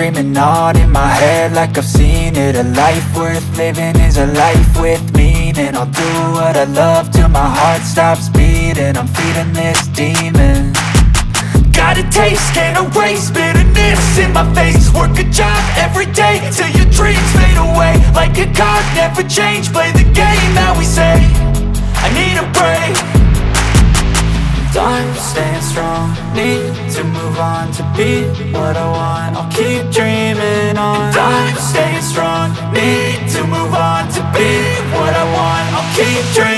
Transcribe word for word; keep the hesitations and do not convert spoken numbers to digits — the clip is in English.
dreaming on in my head like I've seen it. A life worth living is a life with meaning. I'll do what I love till my heart stops beating. I'm feeding this demon. Got a taste, can't erase bitterness in my face. Work a job every day till your dreams fade away. Like a card, never change, play the game that we say. I need a break. I'm staying strong, need to move on to be what I want. I'll keep dreaming on. I'm staying strong, need to move on to be what I want. I'll keep dreaming.